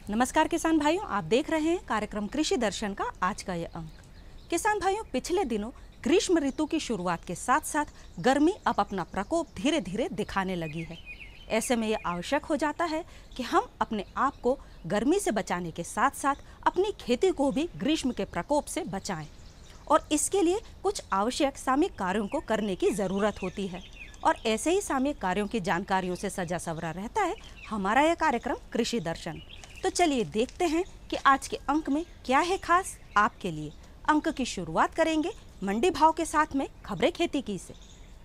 नमस्कार किसान भाइयों, आप देख रहे हैं कार्यक्रम कृषि दर्शन का आज का ये अंक। किसान भाइयों, पिछले दिनों ग्रीष्म ऋतु की शुरुआत के साथ साथ गर्मी अब अपना प्रकोप धीरे धीरे दिखाने लगी है। ऐसे में ये आवश्यक हो जाता है कि हम अपने आप को गर्मी से बचाने के साथ साथ अपनी खेती को भी ग्रीष्म के प्रकोप से बचाएं और इसके लिए कुछ आवश्यक सामयिक कार्यों को करने की ज़रूरत होती है। और ऐसे ही सामयिक कार्यों की जानकारियों से सजा सवरा रहता है हमारा यह कार्यक्रम कृषि दर्शन। तो चलिए देखते हैं कि आज के अंक में क्या है खास आपके लिए। अंक की शुरुआत करेंगे मंडी भाव के साथ में खबरें खेती की से।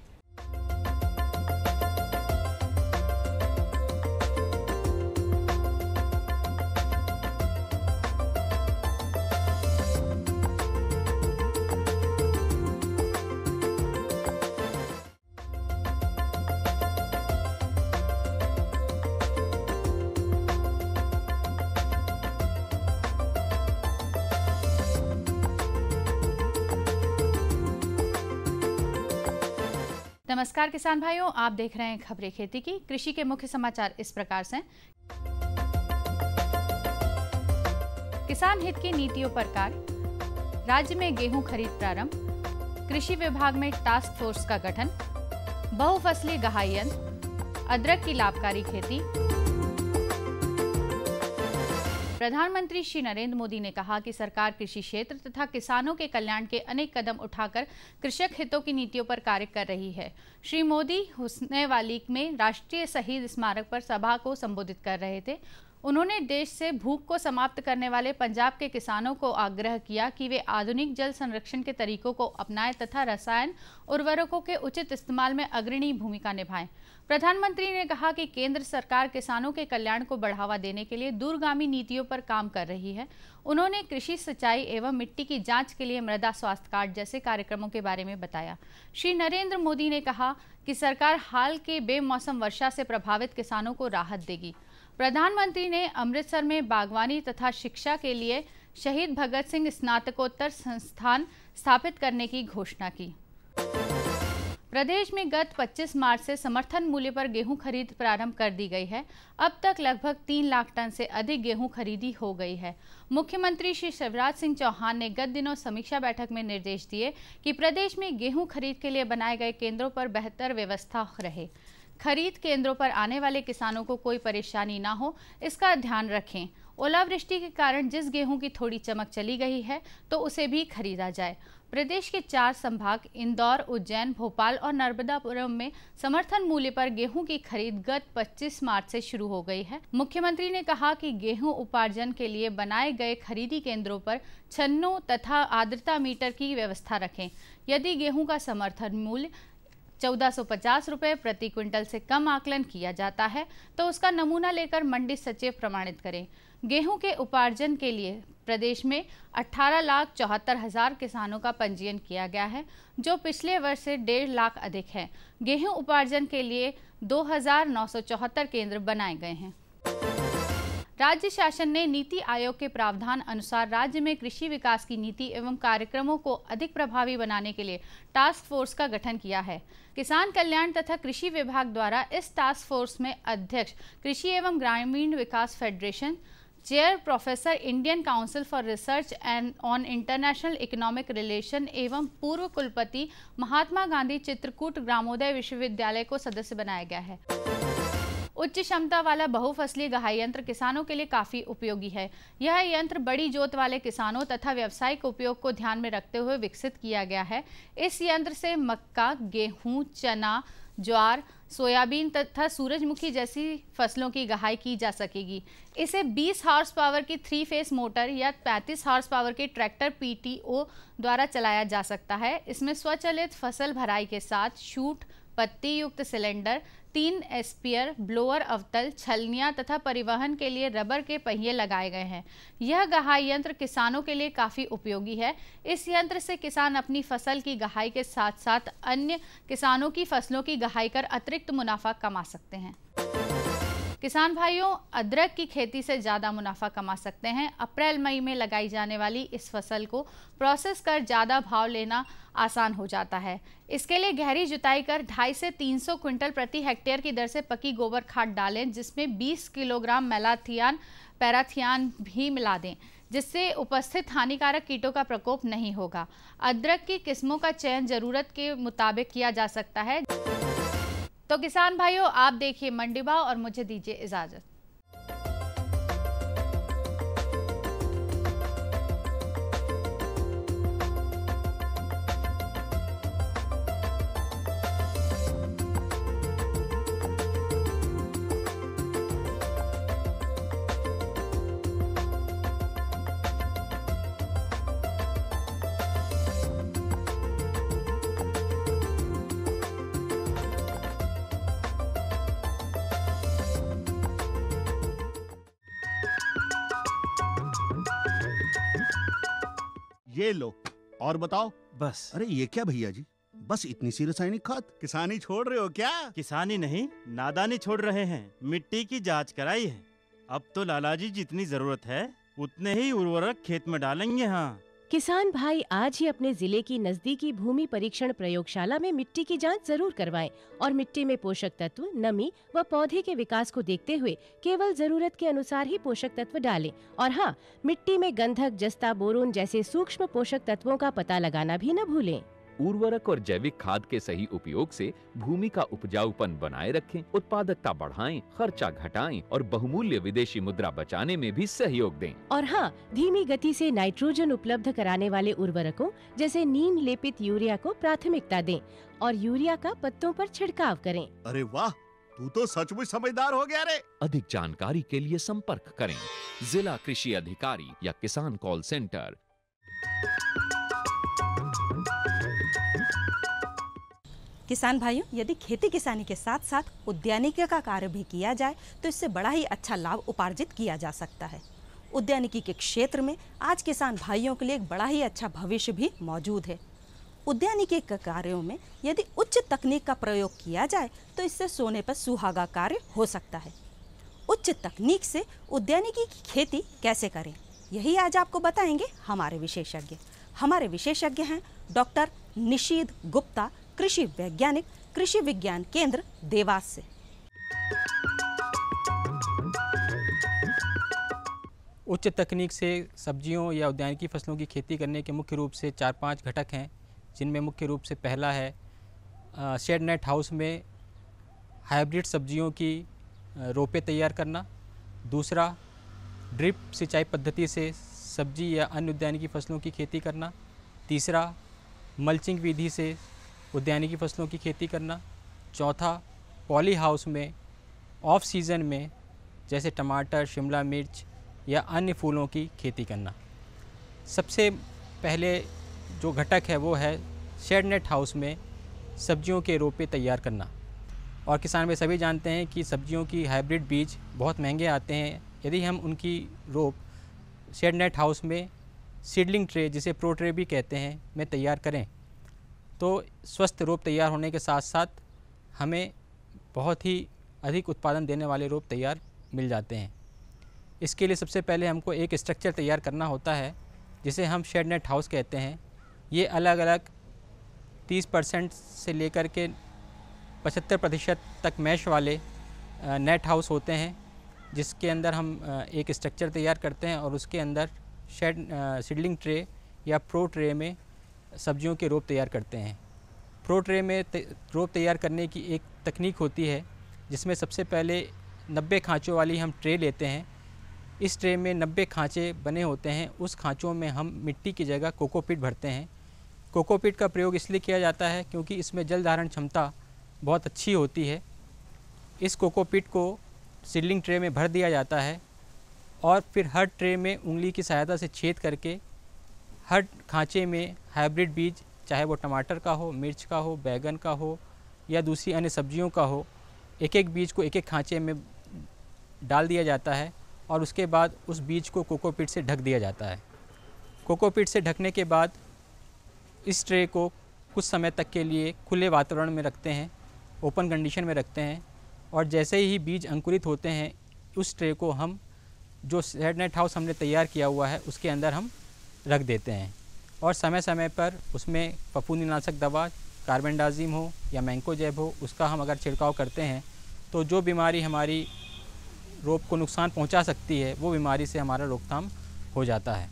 नमस्कार किसान भाइयों, आप देख रहे हैं खबरें खेती की। कृषि के मुख्य समाचार इस प्रकार से। किसान हित की नीतियों पर कार्य, राज्य में गेहूं खरीद प्रारंभ, कृषि विभाग में टास्क फोर्स का गठन, बहुफसली गहाई यंत्र, अदरक की लाभकारी खेती। प्रधानमंत्री श्री नरेंद्र मोदी ने कहा कि सरकार कृषि क्षेत्र तथा किसानों के कल्याण के अनेक कदम उठाकर कृषक हितों की नीतियों पर कार्य कर रही है। श्री मोदी हुस्न-ए-वाली में राष्ट्रीय शहीद स्मारक पर सभा को संबोधित कर रहे थे। उन्होंने देश से भूख को समाप्त करने वाले पंजाब के किसानों को आग्रह किया कि वे आधुनिक जल संरक्षण के तरीकों को अपनाएं तथा रसायन उर्वरकों के उचित इस्तेमाल में अग्रणी भूमिका निभाएं। प्रधानमंत्री ने कहा कि केंद्र सरकार किसानों के कल्याण को बढ़ावा देने के लिए दूरगामी नीतियों पर काम कर रही है। उन्होंने कृषि सिंचाई एवं मिट्टी की जांच के लिए मृदा स्वास्थ्य कार्ड जैसे कार्यक्रमों के बारे में बताया। श्री नरेंद्र मोदी ने कहा कि सरकार हाल के बेमौसम वर्षा से प्रभावित किसानों को राहत देगी। प्रधानमंत्री ने अमृतसर में बागवानी तथा शिक्षा के लिए शहीद भगत सिंह स्नातकोत्तर संस्थान स्थापित करने की घोषणा की। प्रदेश में गत 25 मार्च से समर्थन मूल्य पर गेहूं खरीद प्रारंभ कर दी गई है। अब तक लगभग 3 लाख टन से अधिक गेहूं खरीदी हो गई है। मुख्यमंत्री श्री शिवराज सिंह चौहान ने गत दिनों समीक्षा बैठक में निर्देश दिए कि प्रदेश में गेहूं खरीद के लिए बनाए गए केंद्रों पर बेहतर व्यवस्था रहे। खरीद केंद्रों पर आने वाले किसानों को कोई परेशानी ना हो, इसका ध्यान रखें। ओलावृष्टि के कारण जिस गेहूं की थोड़ी चमक चली गई है तो उसे भी खरीदा जाए। प्रदेश के 4 संभाग इंदौर, उज्जैन, भोपाल और नर्मदापुरम में समर्थन मूल्य पर गेहूं की खरीद गत 25 मार्च से शुरू हो गई है। मुख्यमंत्री ने कहा कि गेहूं उपार्जन के लिए बनाए गए खरीदी केंद्रों पर छन्नों तथा आर्द्रता मीटर की व्यवस्था रखें। यदि गेहूं का समर्थन मूल्य 1450 रुपये प्रति क्विंटल से कम आकलन किया जाता है तो उसका नमूना लेकर मंडी सचिव प्रमाणित करें। गेहूं के उपार्जन के लिए प्रदेश में 18,74,000 किसानों का पंजीयन किया गया है, जो पिछले वर्ष से 1.5 लाख अधिक है। गेहूं उपार्जन के लिए 2,974 केंद्र बनाए गए हैं। राज्य शासन ने नीति आयोग के प्रावधान अनुसार राज्य में कृषि विकास की नीति एवं कार्यक्रमों को अधिक प्रभावी बनाने के लिए टास्क फोर्स का गठन किया है। किसान कल्याण तथा कृषि विभाग द्वारा इस टास्क फोर्स में अध्यक्ष कृषि एवं ग्रामीण विकास federation, chair professor Indian council for research and on international economic relation एवं पूर्व कुलपति महात्मा गांधी चित्रकूट ग्रामोदय विश्वविद्यालय को सदस्य बनाया गया है। उच्च क्षमता वाला बहुफसली गहाई यंत्र किसानों के लिए काफी उपयोगी है। यह यंत्र बड़ी जोत वाले किसानों तथा व्यावसायिक उपयोग को ध्यान में रखते हुए विकसित किया गया है। इस यंत्र से मक्का, गेहूं, चना, ज्वार, सोयाबीन तथा सूरजमुखी जैसी फसलों की गहाई की जा सकेगी। इसे 20 हॉर्स पावर की 3 फेस मोटर या 35 हॉर्स पावर के ट्रैक्टर PTO द्वारा चलाया जा सकता है। इसमें स्वचालित फसल भराई के साथ शूट, पत्ती युक्त सिलेंडर, 3 स्पेयर, ब्लोअर अवतल, छलनियां तथा परिवहन के लिए रबर के पहिए लगाए गए हैं। यह गहाई यंत्र किसानों के लिए काफ़ी उपयोगी है। इस यंत्र से किसान अपनी फसल की गहाई के साथ साथ अन्य किसानों की फसलों की गहाई कर अतिरिक्त मुनाफा कमा सकते हैं। किसान भाइयों, अदरक की खेती से ज़्यादा मुनाफा कमा सकते हैं। अप्रैल मई में लगाई जाने वाली इस फसल को प्रोसेस कर ज़्यादा भाव लेना आसान हो जाता है। इसके लिए गहरी जुताई कर 250 से 300 क्विंटल प्रति हेक्टेयर की दर से पकी गोबर खाद डालें, जिसमें 20 किलोग्राम मेलाथियान पैराथियान भी मिला दें, जिससे उपस्थित हानिकारक कीटों का प्रकोप नहीं होगा। अदरक की किस्मों का चयन ज़रूरत के मुताबिक किया जा सकता है। तो किसान भाइयों, आप देखिए मंडी भाव और मुझे दीजिए इजाजत। ये लो और बताओ। बस। अरे ये क्या भैया जी, बस इतनी सी रासायनिक खाद? किसानी छोड़ रहे हो क्या? किसानी नहीं, नादानी छोड़ रहे हैं। मिट्टी की जांच कराई है। अब तो लालाजी जितनी जरूरत है उतने ही उर्वरक खेत में डालेंगे। हाँ, किसान भाई आज ही अपने जिले की नजदीकी भूमि परीक्षण प्रयोगशाला में मिट्टी की जांच जरूर करवाएं और मिट्टी में पोषक तत्व, नमी व पौधे के विकास को देखते हुए केवल जरूरत के अनुसार ही पोषक तत्व डालें। और हाँ, मिट्टी में गंधक, जस्ता, बोरोन जैसे सूक्ष्म पोषक तत्वों का पता लगाना भी न भूलें। उर्वरक और जैविक खाद के सही उपयोग से भूमि का उपजाऊपन बनाए रखें, उत्पादकता बढ़ाएं, खर्चा घटाएं और बहुमूल्य विदेशी मुद्रा बचाने में भी सहयोग दें। और हाँ, धीमी गति से नाइट्रोजन उपलब्ध कराने वाले उर्वरकों जैसे नीम लेपित यूरिया को प्राथमिकता दें और यूरिया का पत्तों पर छिड़काव करें। अरे वाह, तू तो सचमुच समझदार हो गया रे। अधिक जानकारी के लिए संपर्क करें जिला कृषि अधिकारी या किसान कॉल सेंटर। किसान भाइयों, यदि खेती किसानी के साथ साथ उद्यानिकी का कार्य भी किया जाए तो इससे बड़ा ही अच्छा लाभ उपार्जित किया जा सकता है। उद्यानिकी के क्षेत्र में आज किसान भाइयों के लिए एक बड़ा ही अच्छा भविष्य भी मौजूद है। उद्यानिकी के कार्यों में यदि उच्च तकनीक का प्रयोग किया जाए तो इससे सोने पर सुहागा कार्य हो सकता है। उच्च तकनीक से उद्यानिकी की खेती कैसे करें, यही आज आपको बताएंगे हमारे विशेषज्ञ। हमारे विशेषज्ञ हैं डॉक्टर निशीद गुप्ता, कृषि वैज्ञानिक, कृषि विज्ञान केंद्र देवास से। उच्च तकनीक से सब्जियों या उद्यानिकी फसलों की खेती करने के मुख्य रूप से 4-5 घटक हैं, जिनमें मुख्य रूप से पहला है शेड नेट हाउस में हाइब्रिड सब्जियों की रोपे तैयार करना। दूसरा, ड्रिप सिंचाई पद्धति से सब्जी या अन्य उद्यानिकी फसलों की खेती करना। तीसरा, मल्चिंग विधि से उद्यानिकी फसलों की खेती करना। चौथा, पॉली हाउस में ऑफ सीज़न में जैसे टमाटर, शिमला मिर्च या अन्य फूलों की खेती करना। सबसे पहले जो घटक है वो है शेड नेट हाउस में सब्जियों के रोपे तैयार करना। और किसान भाई सभी जानते हैं कि सब्जियों की हाइब्रिड बीज बहुत महंगे आते हैं। यदि हम उनकी रोप शेड नेट हाउस में सीडलिंग ट्रे, जिसे प्रो ट्रे भी कहते हैं, में तैयार करें तो स्वस्थ रोप तैयार होने के साथ साथ हमें बहुत ही अधिक उत्पादन देने वाले रोप तैयार मिल जाते हैं। इसके लिए सबसे पहले हमको एक स्ट्रक्चर तैयार करना होता है, जिसे हम शेड नेट हाउस कहते हैं। ये अलग अलग 30% से लेकर के 75% तक मैश वाले नेट हाउस होते हैं, जिसके अंदर हम एक स्ट्रक्चर तैयार करते हैं और उसके अंदर सीडलिंग ट्रे या प्रो ट्रे में सब्जियों के रोप तैयार करते हैं। प्रो ट्रे में रोप तैयार करने की एक तकनीक होती है, जिसमें सबसे पहले 90 खांचों वाली हम ट्रे लेते हैं। इस ट्रे में 90 खांचे बने होते हैं। उस खांचों में हम मिट्टी की जगह कोकोपीट भरते हैं। कोकोपीट का प्रयोग इसलिए किया जाता है क्योंकि इसमें जल धारण क्षमता बहुत अच्छी होती है। इस कोकोपीट को सीडलिंग ट्रे में भर दिया जाता है और फिर हर ट्रे में उंगली की सहायता से छेद करके हर खांचे में हाइब्रिड बीज, चाहे वो टमाटर का हो, मिर्च का हो, बैगन का हो या दूसरी अन्य सब्जियों का हो, एक एक बीज को एक एक खांचे में डाल दिया जाता है और उसके बाद उस बीज को कोकोपीट से ढक दिया जाता है। कोकोपीट से ढकने के बाद इस ट्रे को कुछ समय तक के लिए खुले वातावरण में रखते हैं, ओपन कंडीशन में रखते हैं और जैसे ही बीज अंकुरित होते हैं उस ट्रे को हम जो शेड नेट हाउस हमने तैयार किया हुआ है उसके अंदर हम रख देते हैं और समय समय पर उसमें फफूंदीनाशक दवा कार्बेंडाजिम हो या मैंकोजेब हो उसका हम अगर छिड़काव करते हैं तो जो बीमारी हमारी रोप को नुकसान पहुंचा सकती है वो बीमारी से हमारा रोकथाम हो जाता है।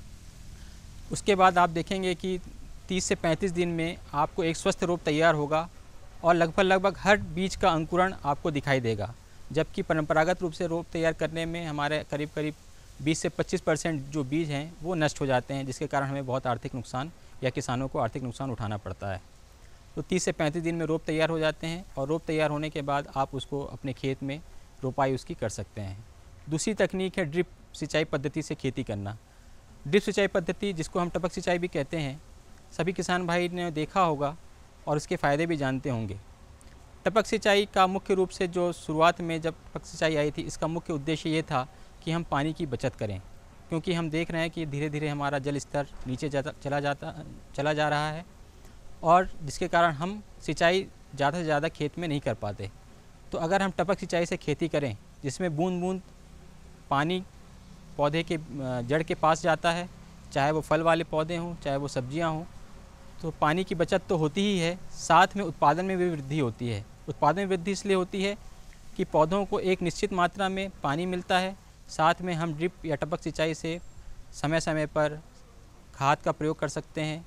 उसके बाद आप देखेंगे कि 30 से 35 दिन में आपको एक स्वस्थ रोप तैयार होगा और लगभग हर बीज का अंकुरण आपको दिखाई देगा, जबकि परंपरागत रूप से रोप तैयार करने में हमारे करीब 20 से 25% जो बीज हैं वो नष्ट हो जाते हैं, जिसके कारण हमें बहुत आर्थिक नुकसान या किसानों को आर्थिक नुकसान उठाना पड़ता है। तो 30 से 35 दिन में रोप तैयार हो जाते हैं और रोप तैयार होने के बाद आप उसको अपने खेत में रोपाई उसकी कर सकते हैं। दूसरी तकनीक है ड्रिप सिंचाई पद्धति से खेती करना। ड्रिप सिंचाई पद्धति, जिसको हम टपक सिंचाई भी कहते हैं, सभी किसान भाई ने देखा होगा और इसके फ़ायदे भी जानते होंगे। टपक सिंचाई का मुख्य रूप से जो शुरुआत में जब टपक सिंचाई आई थी, इसका मुख्य उद्देश्य ये था कि हम पानी की बचत करें, क्योंकि हम देख रहे हैं कि धीरे धीरे हमारा जल स्तर नीचे चला जा रहा है और जिसके कारण हम सिंचाई ज़्यादा से ज़्यादा खेत में नहीं कर पाते। तो अगर हम टपक सिंचाई से खेती करें जिसमें बूंद बूंद पानी पौधे के जड़ के पास जाता है, चाहे वो फल वाले पौधे हों चाहे वो सब्जियां हों, तो पानी की बचत तो होती ही है, साथ में उत्पादन में भी वृद्धि होती है। उत्पादन में वृद्धि इसलिए होती है कि पौधों को एक निश्चित मात्रा में पानी मिलता है, साथ में हम ड्रिप या टपक सिंचाई से समय समय पर खाद का प्रयोग कर सकते हैं,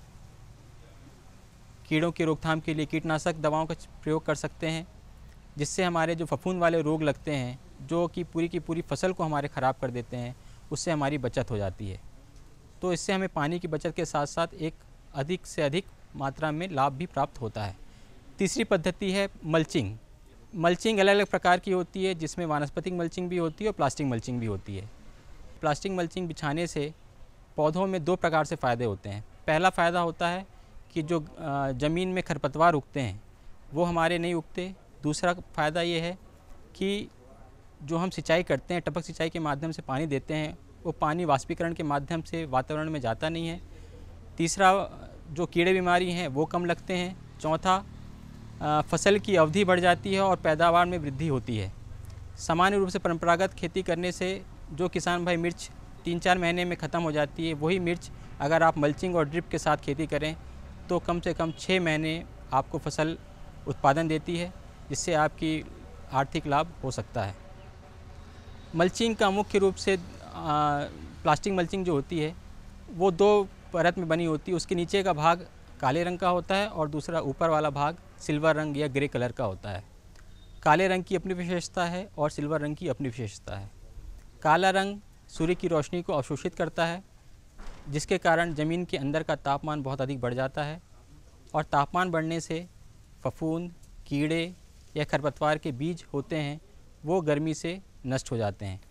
कीड़ों की रोकथाम के लिए कीटनाशक दवाओं का प्रयोग कर सकते हैं, जिससे हमारे जो फफूंद वाले रोग लगते हैं जो कि पूरी की पूरी फसल को हमारे ख़राब कर देते हैं, उससे हमारी बचत हो जाती है। तो इससे हमें पानी की बचत के साथ साथ एक अधिक से अधिक मात्रा में लाभ भी प्राप्त होता है। तीसरी पद्धति है मल्चिंग। मल्चिंग अलग अलग प्रकार की होती है, जिसमें वानस्पतिक मल्चिंग भी होती है और प्लास्टिक मल्चिंग भी होती है। प्लास्टिक मल्चिंग बिछाने से पौधों में दो प्रकार से फ़ायदे होते हैं। पहला फ़ायदा होता है कि जो ज़मीन में खरपतवार उगते हैं वो हमारे नहीं उगते। दूसरा फ़ायदा ये है कि जो हम सिंचाई करते हैं, टपक सिंचाई के माध्यम से पानी देते हैं, वो पानी वाष्पीकरण के माध्यम से वातावरण में जाता नहीं है। तीसरा, जो कीड़े बीमारी हैं वो कम लगते हैं। चौथा, फसल की अवधि बढ़ जाती है और पैदावार में वृद्धि होती है। सामान्य रूप से परंपरागत खेती करने से जो किसान भाई मिर्च 3-4 महीने में ख़त्म हो जाती है, वही मिर्च अगर आप मल्चिंग और ड्रिप के साथ खेती करें तो कम से कम 6 महीने आपको फसल उत्पादन देती है, जिससे आपकी आर्थिक लाभ हो सकता है। मल्चिंग का मुख्य रूप से प्लास्टिक मल्चिंग जो होती है वो 2 परत में बनी होती है। उसके नीचे का भाग काले रंग का होता है और दूसरा ऊपर वाला भाग सिल्वर रंग या ग्रे कलर का होता है। काले रंग की अपनी विशेषता है और सिल्वर रंग की अपनी विशेषता है। काला रंग सूर्य की रोशनी को अवशोषित करता है, जिसके कारण ज़मीन के अंदर का तापमान बहुत अधिक बढ़ जाता है और तापमान बढ़ने से फफूंद, कीड़े या खरपतवार के बीज होते हैं वो गर्मी से नष्ट हो जाते हैं।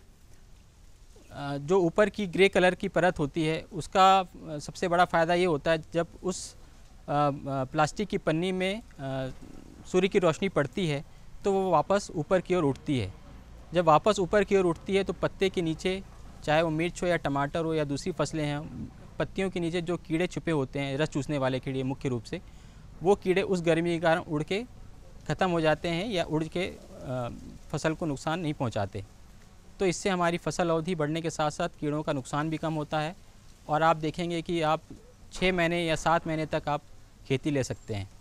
जो ऊपर की ग्रे कलर की परत होती है उसका सबसे बड़ा फ़ायदा ये होता है, जब उस प्लास्टिक की पन्नी में सूर्य की रोशनी पड़ती है तो वो वापस ऊपर की ओर उठती है। जब वापस ऊपर की ओर उठती है तो पत्ते के नीचे, चाहे वो मिर्च हो या टमाटर हो या दूसरी फसलें हैं, पत्तियों के नीचे जो कीड़े छुपे होते हैं, रस चूसने वाले कीड़े मुख्य रूप से, वो कीड़े उस गर्मी के कारण उड़ के ख़त्म हो जाते हैं या उड़ के फसल को नुकसान नहीं पहुंचाते। तो इससे हमारी फसल अवधि बढ़ने के साथ साथ कीड़ों का नुकसान भी कम होता है और आप देखेंगे कि आप 6 महीने या 7 महीने तक आप खेती ले सकते हैं।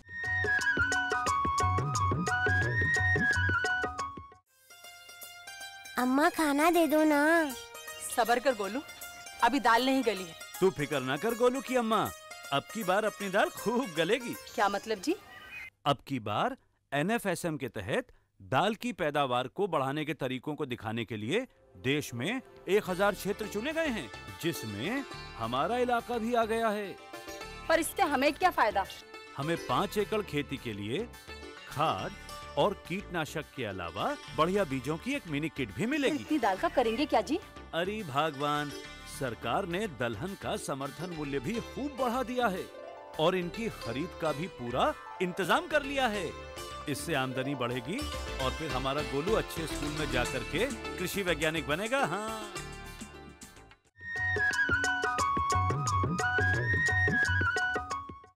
अम्मा खाना दे दो ना। सबर कर गोलू, अभी दाल नहीं गली है। तू फिक्र ना कर गोलू की अम्मा, अब की बार अपनी दाल खूब गलेगी। क्या मतलब जी? अब की बार NFSM के तहत दाल की पैदावार को बढ़ाने के तरीकों को दिखाने के लिए देश में 1000 क्षेत्र चुने गए हैं, जिसमें हमारा इलाका भी आ गया है। पर इससे हमें क्या फायदा? हमें 5 एकड़ खेती के लिए खाद और कीटनाशक के अलावा बढ़िया बीजों की एक मिनी किट भी मिलेगी। इतनी दाल का करेंगे क्या जी? अरे भगवान, सरकार ने दलहन का समर्थन मूल्य भी खूब बढ़ा दिया है और इनकी खरीद का भी पूरा इंतजाम कर लिया है। इससे आमदनी बढ़ेगी और फिर हमारा गोलू अच्छे स्कूल में जाकर के कृषि वैज्ञानिक बनेगा। हाँ।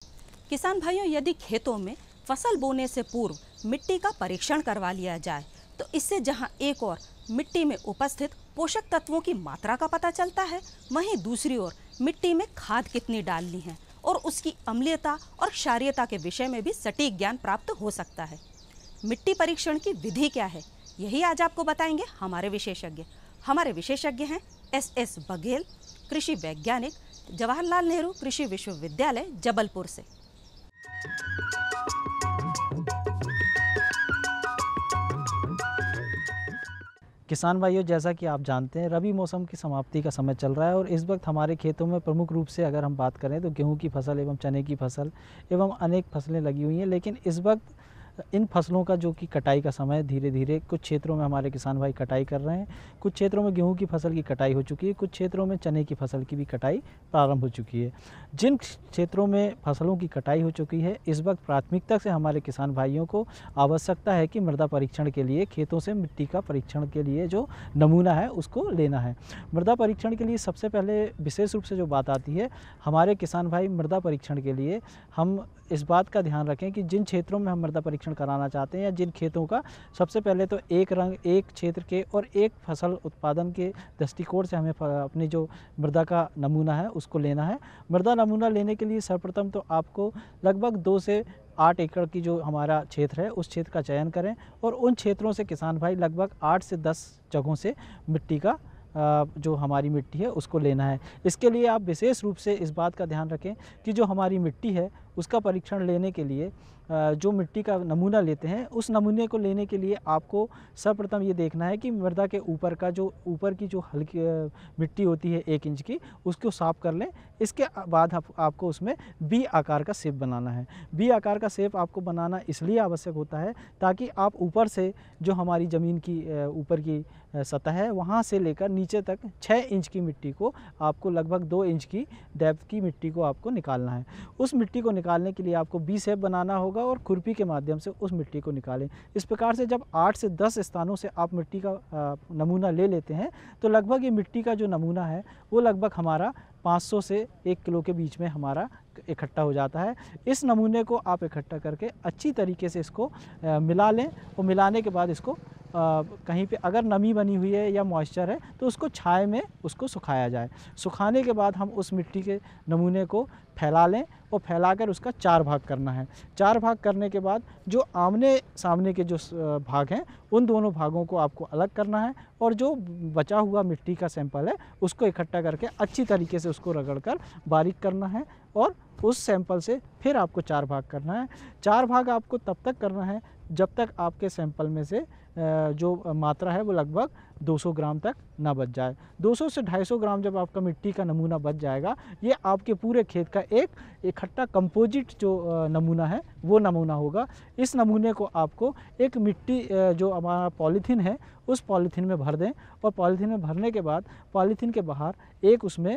किसान भाइयों, यदि खेतों में फसल बोने से पूर्व मिट्टी का परीक्षण करवा लिया जाए तो इससे जहां एक ओर मिट्टी में उपस्थित पोषक तत्वों की मात्रा का पता चलता है, वहीं दूसरी ओर मिट्टी में खाद कितनी डालनी है और उसकी अम्लीयता और क्षारीयता के विषय में भी सटीक ज्ञान प्राप्त हो सकता है। मिट्टी परीक्षण की विधि क्या है, यही आज आपको बताएंगे हमारे विशेषज्ञ। हमारे विशेषज्ञ हैं SS बघेल, कृषि वैज्ञानिक, जवाहरलाल नेहरू कृषि विश्वविद्यालय जबलपुर से। किसान भाइयों, जैसा कि आप जानते हैं रबी मौसम की समाप्ति का समय चल रहा है और इस वक्त हमारे खेतों में प्रमुख रूप से अगर हम बात करें तो गेहूं की फसल एवं चने की फसल एवं अनेक फसलें लगी हुई हैं। लेकिन इस वक्त इन फसलों का जो कि कटाई का समय धीरे धीरे कुछ क्षेत्रों में हमारे किसान भाई कटाई कर रहे हैं। कुछ क्षेत्रों में गेहूं की फसल की कटाई हो चुकी है, कुछ क्षेत्रों में चने की फसल की भी कटाई प्रारंभ हो चुकी है। जिन क्षेत्रों में फसलों की कटाई हो चुकी है, इस वक्त प्राथमिकता से हमारे किसान भाइयों को आवश्यकता है कि मृदा परीक्षण के लिए खेतों से मिट्टी का परीक्षण के लिए जो नमूना है उसको लेना है। मृदा परीक्षण के लिए सबसे पहले विशेष रूप से जो बात आती है, हमारे किसान भाई मृदा परीक्षण के लिए हम इस बात का ध्यान रखें कि जिन क्षेत्रों में हम मृदा परीक्षण कराना चाहते हैं या जिन खेतों का सबसे पहले तो एक रंग, एक क्षेत्र के और एक फसल उत्पादन के दृष्टिकोण से हमें अपनी जो मृदा का नमूना है उसको लेना है। मृदा नमूना लेने के लिए सर्वप्रथम तो आपको लगभग 2 से 8 एकड़ की जो हमारा क्षेत्र है उस क्षेत्र का चयन करें और उन क्षेत्रों से किसान भाई लगभग 8 से 10 जगहों से मिट्टी का जो हमारी मिट्टी है उसको लेना है। इसके लिए आप विशेष रूप से इस बात का ध्यान रखें कि जो हमारी मिट्टी है उसका परीक्षण लेने के लिए जो मिट्टी का नमूना लेते हैं उस नमूने को लेने के लिए आपको सर्वप्रथम ये देखना है कि मृदा के ऊपर की जो हल्की मिट्टी होती है 1 इंच की, उसको साफ कर लें। इसके बाद आपको उसमें बी आकार का शेप बनाना है। बी आकार का शेप आपको बनाना इसलिए आवश्यक होता है ताकि आप ऊपर से जो हमारी ज़मीन की ऊपर की सतह है वहाँ से लेकर नीचे तक 6 इंच की मिट्टी को आपको लगभग 2 इंच की डेप्थ की मिट्टी को आपको निकालना है। उस मिट्टी को निकालने के लिए आपको बी शेप बनाना होगा और खुरपी के माध्यम से उस मिट्टी को निकालें। इस प्रकार से जब 8 से 10 स्थानों से आप मिट्टी का नमूना ले लेते हैं तो लगभग ये मिट्टी का जो नमूना है वो लगभग हमारा 500 से 1 किलो के बीच में हमारा इकट्ठा हो जाता है। इस नमूने को आप इकट्ठा करके अच्छी तरीके से इसको मिला लें और मिलाने के बाद इसको कहीं पे अगर नमी बनी हुई है या मॉइस्चर है तो उसको छाया में उसको सुखाया जाए। सुखाने के बाद हम उस मिट्टी के नमूने को फैला लें और फैलाकर उसका 4 भाग करना है। 4 भाग करने के बाद जो आमने सामने के जो भाग हैं उन दोनों भागों को आपको अलग करना है और जो बचा हुआ मिट्टी का सैंपल है उसको इकट्ठा करके अच्छी तरीके से उसको रगड़कर बारीक करना है और उस सैंपल से फिर आपको 4 भाग करना है। 4 भाग आपको तब तक करना है जब तक आपके सैंपल में से जो मात्रा है वो लगभग 200 ग्राम तक ना बच जाए। 200 से 250 ग्राम जब आपका मिट्टी का नमूना बच जाएगा, ये आपके पूरे खेत का एक इकट्ठा कंपोजिट जो नमूना है वो नमूना होगा। इस नमूने को आपको एक मिट्टी जो हमारा पॉलीथीन है उस पॉलीथीन में भर दें और पॉलीथीन में भरने के बाद पॉलीथीन के बाहर एक उसमें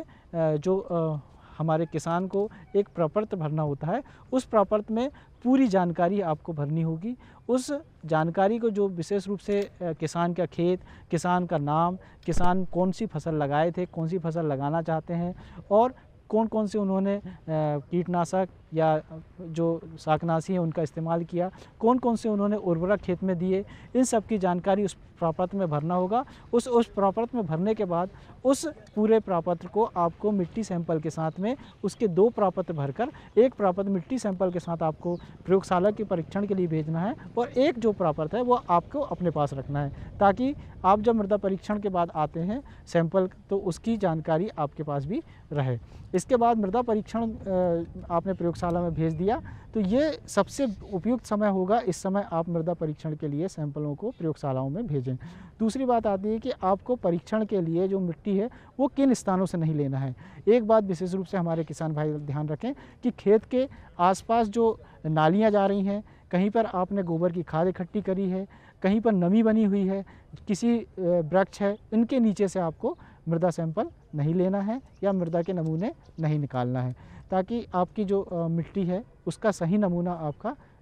जो हमारे किसान को एक प्रपत्र भरना होता है, उस प्रपत्र में पूरी जानकारी आपको भरनी होगी। उस जानकारी को जो विशेष रूप से किसान का खेत, किसान का नाम, किसान कौन सी फसल लगाए थे, कौन सी फसल लगाना चाहते हैं और कौन कौन से उन्होंने कीटनाशक या जो शाकनाशी है उनका इस्तेमाल किया, कौन कौन से उन्होंने उर्वरक खेत में दिए, इन सब की जानकारी उस प्रपत्र में भरना होगा। उस प्रपत्र में भरने के बाद उस पूरे प्रपत्र को आपको मिट्टी सैंपल के साथ में उसके 2 प्रपत्र भरकर, एक प्रपत्र मिट्टी सैंपल के साथ आपको प्रयोगशाला के परीक्षण के लिए भेजना है और एक जो प्रपत्र है वो आपको अपने पास रखना है ताकि आप जब मृदा परीक्षण के बाद आते हैं सैंपल तो उसकी जानकारी आपके पास भी रहे। इसके बाद मृदा परीक्षण आपने प्रयोगशाला में भेज दिया तो ये सबसे उपयुक्त समय होगा, इस समय आप मृदा परीक्षण के लिए सैंपलों को प्रयोगशालाओं में भेजें। दूसरी बात आती है कि आपको परीक्षण के लिए जो मिट्टी है वो किन स्थानों से नहीं लेना है। एक बात विशेष रूप से हमारे किसान भाई ध्यान रखें कि खेत के आसपास जो नालियाँ जा रही हैं, कहीं पर आपने गोबर की खाद इकट्ठी करी है, कहीं पर नमी बनी हुई है, किसी वृक्ष है, इनके नीचे से आपको मृदा सैंपल नहीं लेना है या मृदा के नमूने नहीं निकालना है ताकि आपकी जो मिट्टी है उसका सही नमूना आपका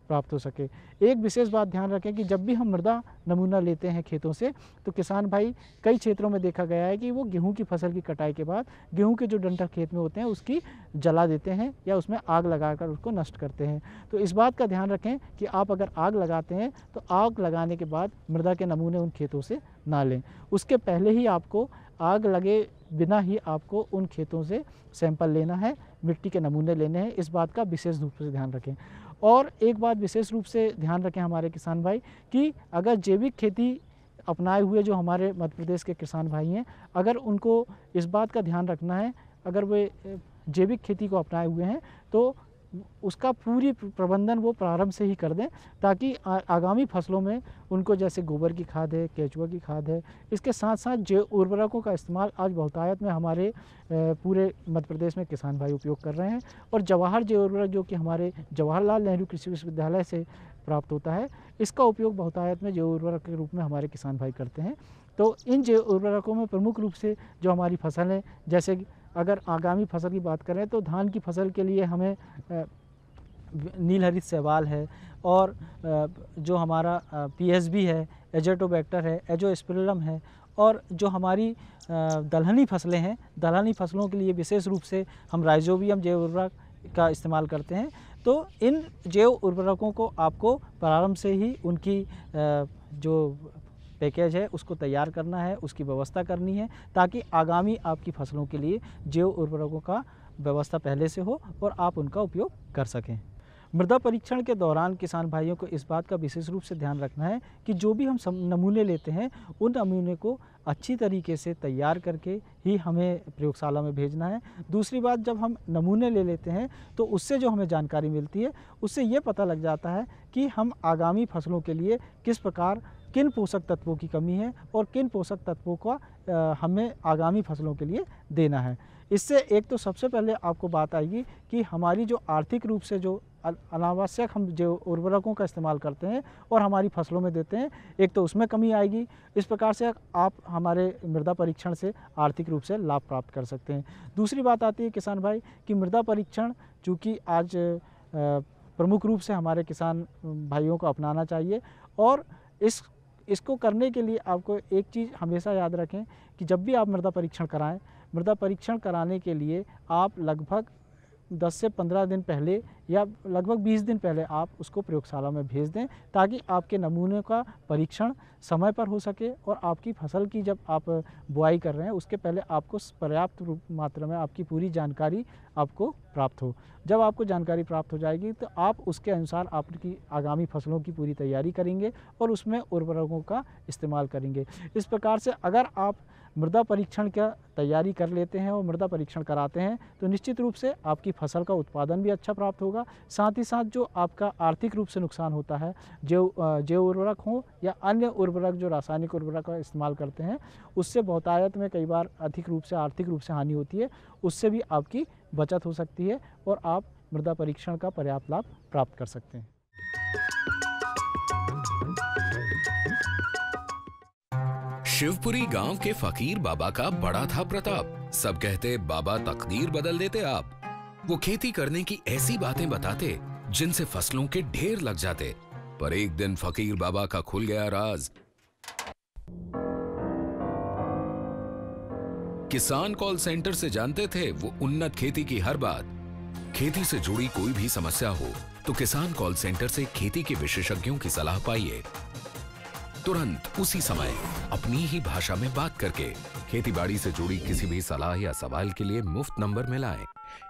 प्राप्त हो सके। एक विशेष बात ध्यान रखें कि जब भी हम मृदा नमूना लेते हैं खेतों से, तो किसान भाई कई क्षेत्रों में देखा गया है कि वो गेहूं की फसल की कटाई के बाद गेहूं के जो डंठल खेत में होते हैं उसकी जला देते हैं या उसमें आग लगाकर उसको नष्ट करते हैं। तो इस बात का ध्यान रखें कि आप अगर आग लगाते हैं तो आग लगाने के बाद मृदा के नमूने उन खेतों से ना लें। उसके पहले ही आपको आग लगे बिना ही आपको उन खेतों से सैंपल लेना है, मिट्टी के नमूने लेने हैं। इस बात का विशेष रूप से ध्यान रखें। और एक बात विशेष रूप से ध्यान रखें हमारे किसान भाई कि अगर जैविक खेती अपनाए हुए जो हमारे मध्य प्रदेश के किसान भाई हैं, अगर उनको इस बात का ध्यान रखना है, अगर वे जैविक खेती को अपनाए हुए हैं तो उसका पूरी प्रबंधन वो प्रारंभ से ही कर दें, ताकि आगामी फसलों में उनको जैसे गोबर की खाद है, केचुआ की खाद है, इसके साथ साथ जैव उर्वरकों का इस्तेमाल आज बहुतायत में हमारे पूरे मध्य प्रदेश में किसान भाई उपयोग कर रहे हैं। और जवाहर जैव उर्वरक जो कि हमारे जवाहरलाल नेहरू कृषि विश्वविद्यालय से प्राप्त होता है, इसका उपयोग बहुतायत में जैव उर्वरक के रूप में हमारे किसान भाई करते हैं। तो इन जैव उर्वरकों में प्रमुख रूप से जो हमारी फसल है, जैसे अगर आगामी फसल की बात करें तो धान की फसल के लिए हमें नील हरित शैवाल है, और जो हमारा PSB है, एजेटोबैक्टर है, एजोस्पिरिलम है, और जो हमारी दलहनी फसलें हैं, दलहनी फसलों के लिए विशेष रूप से हम राइजोबियम जैव उर्वरक का इस्तेमाल करते हैं। तो इन जैव उर्वरकों को आपको प्रारंभ से ही उनकी जो पैकेज है उसको तैयार करना है, उसकी व्यवस्था करनी है, ताकि आगामी आपकी फसलों के लिए जैव उर्वरकों का व्यवस्था पहले से हो और आप उनका उपयोग कर सकें। मृदा परीक्षण के दौरान किसान भाइयों को इस बात का विशेष रूप से ध्यान रखना है कि जो भी हम नमूने लेते हैं उन नमूने को अच्छी तरीके से तैयार करके ही हमें प्रयोगशाला में भेजना है। दूसरी बात, जब हम नमूने ले लेते हैं तो उससे जो हमें जानकारी मिलती है उससे ये पता लग जाता है कि हम आगामी फसलों के लिए किस प्रकार किन पोषक तत्वों की कमी है और किन पोषक तत्वों का हमें आगामी फसलों के लिए देना है। इससे एक तो सबसे पहले आपको बात आएगी कि हमारी जो आर्थिक रूप से जो अनावश्यक हम जो उर्वरकों का इस्तेमाल करते हैं और हमारी फसलों में देते हैं, एक तो उसमें कमी आएगी। इस प्रकार से आप हमारे मृदा परीक्षण से आर्थिक रूप से लाभ प्राप्त कर सकते हैं। दूसरी बात आती है किसान भाई कि मृदा परीक्षण चूँकि आज प्रमुख रूप से हमारे किसान भाइयों को अपनाना चाहिए, और इसको करने के लिए आपको एक चीज़ हमेशा याद रखें कि जब भी आप मृदा परीक्षण कराएं, मृदा परीक्षण कराने के लिए आप लगभग 10 से 15 दिन पहले या लगभग 20 दिन पहले आप उसको प्रयोगशाला में भेज दें, ताकि आपके नमूने का परीक्षण समय पर हो सके और आपकी फसल की जब आप बुआई कर रहे हैं उसके पहले आपको पर्याप्त मात्रा में आपकी पूरी जानकारी आपको प्राप्त हो। जब आपको जानकारी प्राप्त हो जाएगी तो आप उसके अनुसार आपकी आगामी फसलों की पूरी तैयारी करेंगे और उसमें उर्वरकों का इस्तेमाल करेंगे। इस प्रकार से अगर आप मृदा परीक्षण का तैयारी कर लेते हैं और मृदा परीक्षण कराते हैं तो निश्चित रूप से आपकी फसल का उत्पादन भी अच्छा प्राप्त होगा। साथ ही साथ जो आपका आर्थिक रूप से नुकसान होता है, जैव उर्वरक हो या अन्य उर्वरक जो रासायनिक उर्वरक का इस्तेमाल करते हैं, उससे बहुतायत में कई बार अधिक रूप से आर्थिक रूप से हानि होती है, उससे भी आपकी बचत हो सकती है और आप मृदा परीक्षण का पर्याप्त लाभ प्राप्त कर सकते हैं। शिवपुरी गांव के फकीर बाबा का बड़ा था प्रताप। सब कहते बाबा तकदीर बदल देते आप। वो खेती करने की ऐसी बातें बताते जिनसे फसलों के ढेर लग जाते। पर एक दिन फकीर बाबा का खुल गया राज। किसान कॉल सेंटर से जानते थे वो उन्नत खेती की हर बात। खेती से जुड़ी कोई भी समस्या हो तो किसान कॉल सेंटर से खेती के विशेषज्ञों की सलाह पाइए। तुरंत उसी समय अपनी ही भाषा में बात करके खेती बाड़ी से जुड़ी किसी भी सलाह या सवाल के लिए मुफ्त नंबर मिलाएं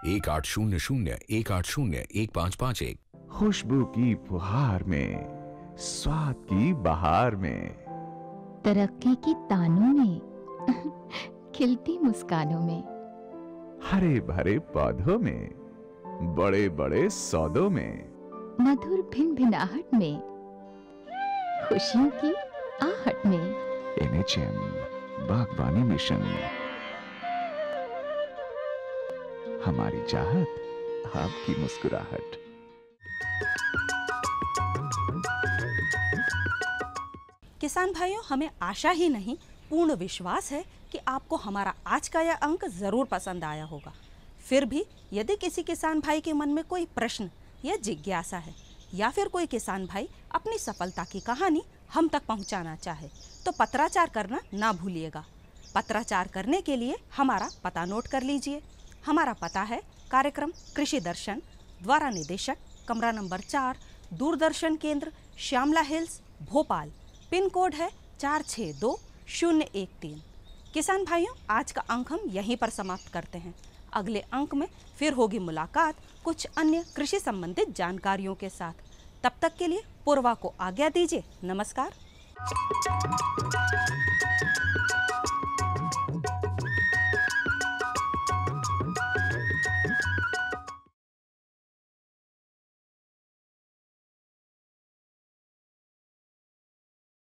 1800-180-1551। खुशबू की फुहार में, स्वाद की बहार में, तरक्की की तानों में, खिलती मुस्कानों में, हरे भरे पौधों में, बड़े बड़े सौदों में, मधुर भिनभिनाहट में, खुशियों की आहट में। NHM बागवानी मिशन, हमारी चाहत, आपकी मुस्कुराहट। किसान भाइयों, हमें आशा ही नहीं पूर्ण विश्वास है कि आपको हमारा आज का यह अंक जरूर पसंद आया होगा। फिर भी यदि किसी किसान भाई के मन में कोई प्रश्न या जिज्ञासा है या फिर कोई किसान भाई अपनी सफलता की कहानी हम तक पहुंचाना चाहे तो पत्राचार करना ना भूलिएगा। पत्राचार करने के लिए हमारा पता नोट कर लीजिए। हमारा पता है कार्यक्रम कृषि दर्शन, द्वारा निदेशक, कमरा नंबर 4, दूरदर्शन केंद्र, Shyamla hills, Bhopal. Pin code है 462013। किसान भाइयों, आज का अंक हम यहीं पर समाप्त करते हैं। अगले अंक में फिर होगी मुलाकात कुछ अन्य कृषि संबंधित जानकारियों के साथ। तब तक के लिए पूर्वा को आज्ञा दीजिए। नमस्कार।